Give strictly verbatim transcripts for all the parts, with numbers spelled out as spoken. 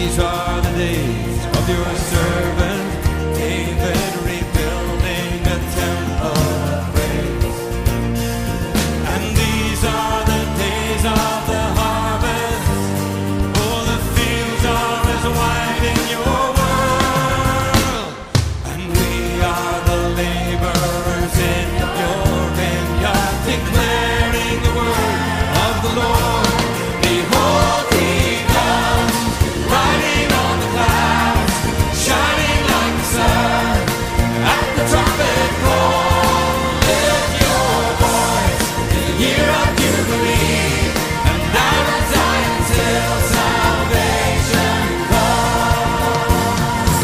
These are the days of your servant David, rebuilding a temple of praise. And these are the days of the harvest. Oh, the fields are as wide in your world, and we are the laborers in your vineyard, declaring the word of the Lord. Behold, he comes, riding on the clouds, shining like the sun. At the trumpet call, lift your voice, the year of Jubilee, and out of Zion till salvation comes.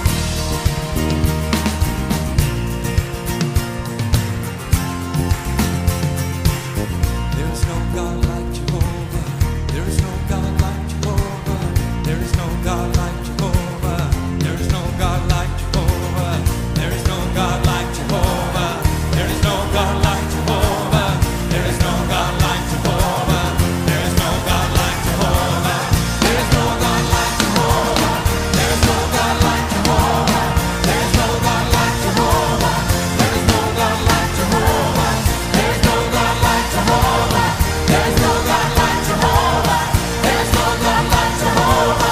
There is no God like Jehovah. There is no God like Jehovah. There is no God like Jehovah. There is no God like Jehovah. There is no God like Jehovah. There is no God like Jehovah. There is no God like Jehovah. There is no God like Jehovah. There is no God like Jehovah. There is no God like Jehovah. There is no God like Jehovah. There is no God like Jehovah. There is no God like Jehovah. There is no God like Jehovah. There is no God like Jehovah.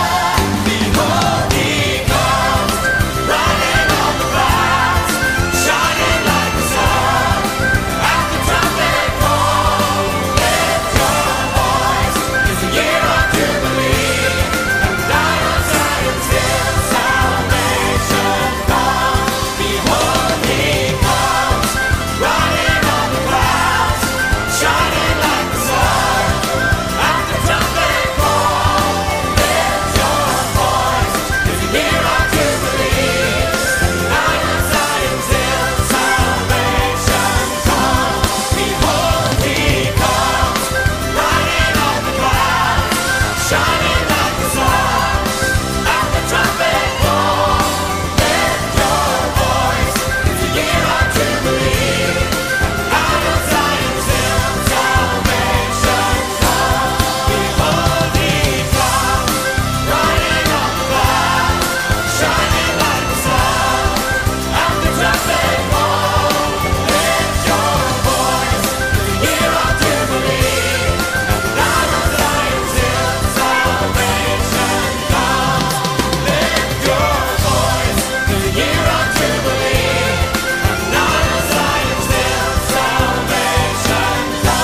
Behold, he comes, riding on the clouds, shining like the sun. At the trumpet call, lift your voice, 'tis the year of Jubilee, and out of Zion till salvation comes. Behold, he comes, riding on the clouds, shining like the sun. At the trumpet call, lift your voice, 'tis the year of Jubilee, and out of Zion till salvation comes. Behold, he comes, riding on the clouds, shining like the sun. At the trumpet call, lift your voice, 'tis the year of Jubilee, and out of Zion till salvation comes. Behold, he comes, riding on the clouds, shining like the sun. At the trumpet call, lift your voice, 'tis the year of Jubilee, and out of Zion till salvation comes. Lift your voice, 'tis the year of Jubilee, and out of Zion till salvation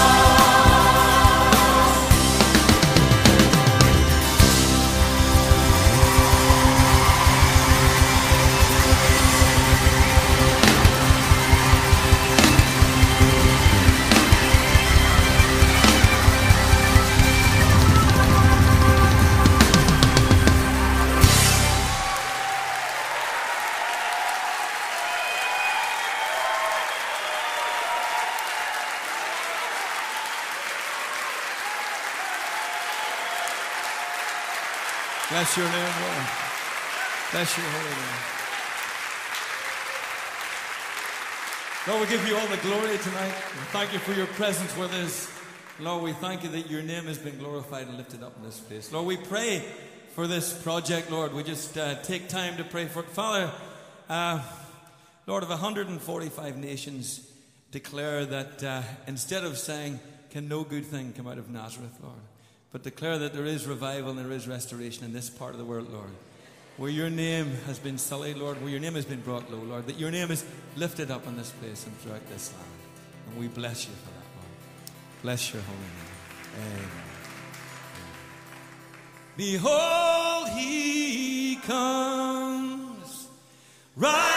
Bless your name, Lord. Bless your holy name. Lord, we give you all the glory tonight. We thank you for your presence with us. Lord, we thank you that your name has been glorified and lifted up in this place. Lord, we pray for this project, Lord. We just uh, take time to pray for it. Father, uh, Lord, of one hundred forty-five nations declare that uh, instead of saying, can no good thing come out of Nazareth, Lord, but declare that there is revival and there is restoration in this part of the world, Lord, where your name has been sullied, Lord, where your name has been brought low, Lord, that your name is lifted up in this place and throughout this land. And we bless you for that, Lord. Bless your holy name. Amen. Behold, he comes, right